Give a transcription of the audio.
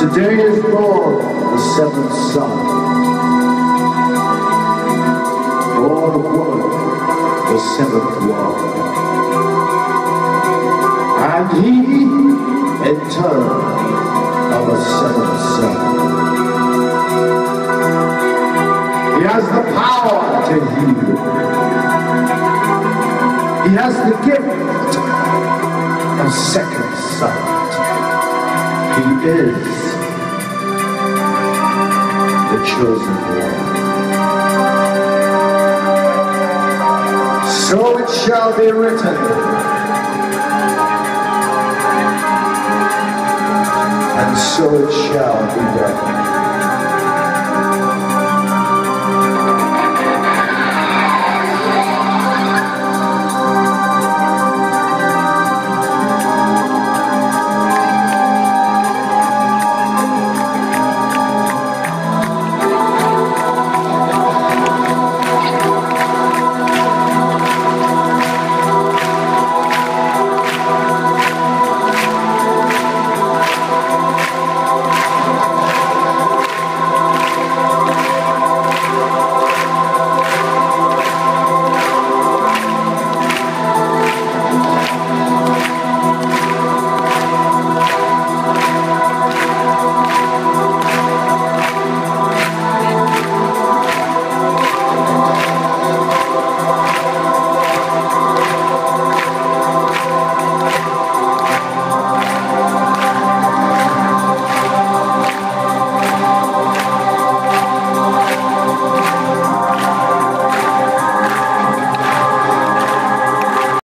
Today is born the seventh son, born of woman, the seventh one, and he, in turn, of a seventh son. He has the power to heal. He has the gift of second sight. He is the chosen one. So it shall be written, and so it shall be done.